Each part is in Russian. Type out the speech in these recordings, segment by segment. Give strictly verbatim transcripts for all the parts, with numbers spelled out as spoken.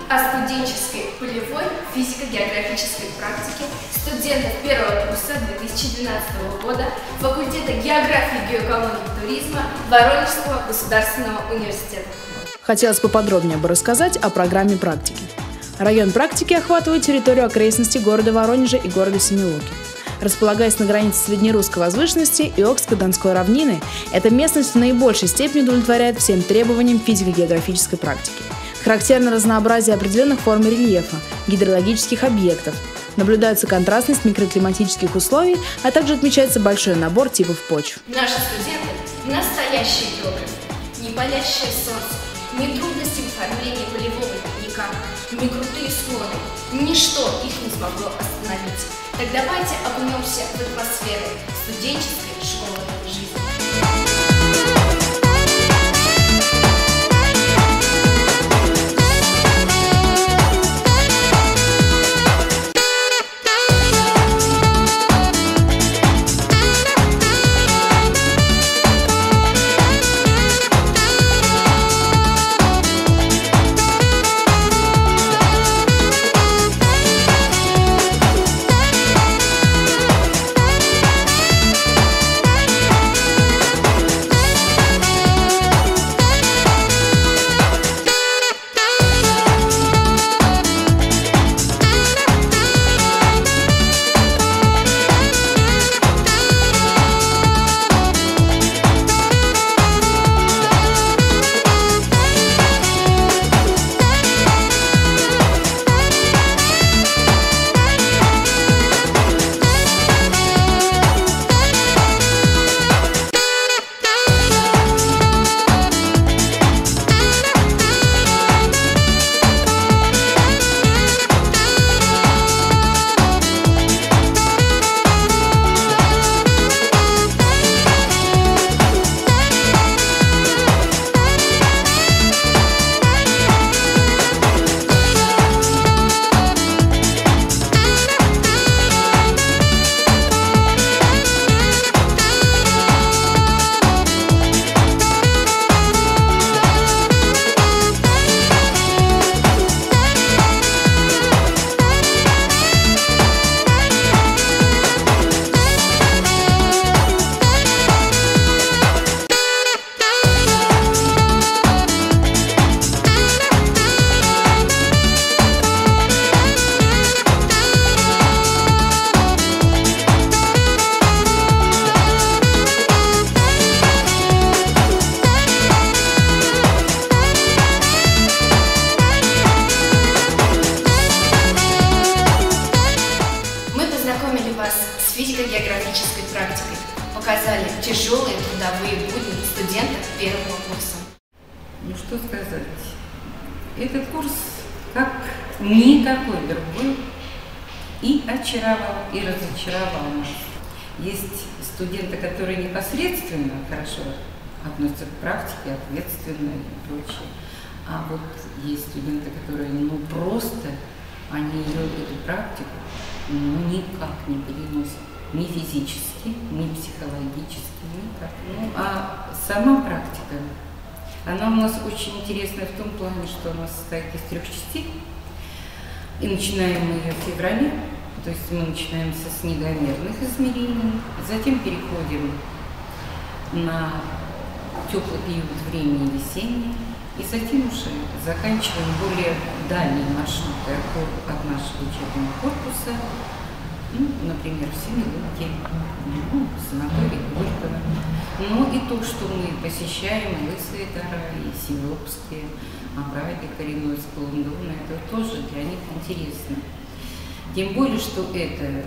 о студенческой полевой физико-географической практике студентов первого курса две тысячи двенадцатого года факультета географии, геоэкологии и туризма Воронежского государственного университета. Хотелось поподробнее бы рассказать о программе практики. Район практики охватывает территорию окрестностей города Воронежа и города Семилуки. Располагаясь на границе среднерусской возвышенности и Окско-Донской равнины, эта местность в наибольшей степени удовлетворяет всем требованиям физико-географической практики. Характерно разнообразие определенных форм рельефа, гидрологических объектов. Наблюдается контрастность микроклиматических условий, а также отмечается большой набор типов почв. Наши студенты – настоящие географы. Не палящее солнце, ни трудности в оформлении полевого пикника, ни крутые склоны. Ничто их не смогло остановить. Так давайте окунемся в атмосферу студенческой школы жизни. С физико-географической практикой показали тяжелые трудовые будни студентов первого курса. Ну что сказать, этот курс, как никакой другой, и очаровал, и разочаровал нас. Есть студенты, которые непосредственно хорошо относятся к практике, ответственно и прочее. А вот есть студенты, которые ну просто, они ее, эту практику, ну, никак не переносят. Ни физически, ни психологически, никак. Ну, а сама практика, она у нас очень интересная в том плане, что у нас состоит из трех частей. И начинаем мы ее в феврале, то есть мы начинаем со снегомерных измерений, затем переходим на теплый период времени весенний, и затем уже заканчиваем более дальние маршруты от нашего учебного корпуса, ну, например, в Семилуке, ну, в санатории Горького. Но и то, что мы посещаем, и Лысые гора, и Семилукские, Овраги, Коренной склон Дона, это тоже для них интересно. Тем более, что это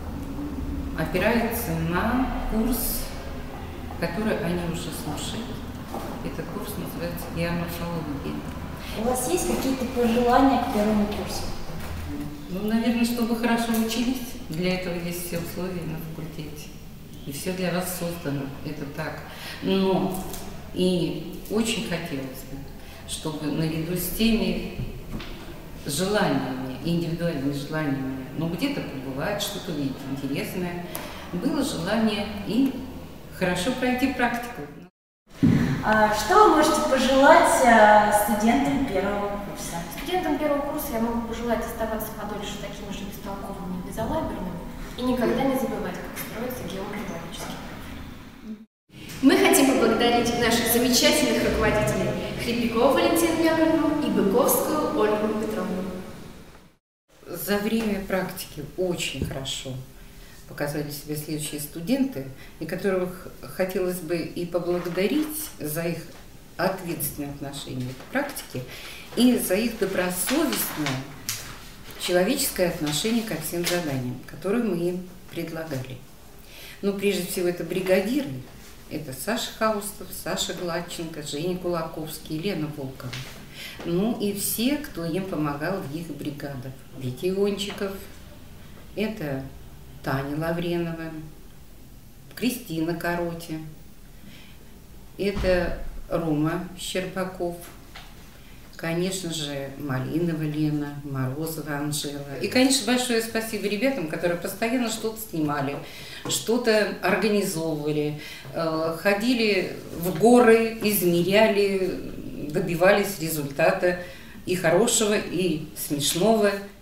опирается на курс, который они уже слушают. Этот курс называется геоморфология. У вас есть какие-то пожелания к первому курсу? Ну, наверное, чтобы хорошо учились. Для этого есть все условия на факультете. И все для вас создано. Это так. Но и очень хотелось бы, чтобы наряду с теми желаниями, индивидуальными желаниями, ну, где-то побывать, что-то увидеть интересное, было желание и хорошо пройти практику. Что вы можете пожелать студентам первого курса? Студентам первого курса я могу пожелать оставаться подольше такими же бестолковыми и безалаберными и никогда не забывать, как строится геоморфологический. Мы хотим поблагодарить наших замечательных руководителей Хребникову Валентину Яковлевну и Быковскую Ольгу Петровну. За время практики очень хорошо показали себя следующие студенты, и которых хотелось бы и поблагодарить за их ответственное отношение к практике и за их добросовестное человеческое отношение ко всем заданиям, которые мы им предлагали. Но прежде всего это бригадиры, это Саша Хаустов, Саша Гладченко, Женя Кулаковский, Лена Волкова. Ну и все, кто им помогал в их бригадах. Витя Иончиков, это Таня Лавренова, Кристина Короти, это Рома Щербаков, конечно же, Малинова Лена, Морозова Анжела. И, конечно, большое спасибо ребятам, которые постоянно что-то снимали, что-то организовывали, ходили в горы, измеряли, добивались результата и хорошего, и смешного,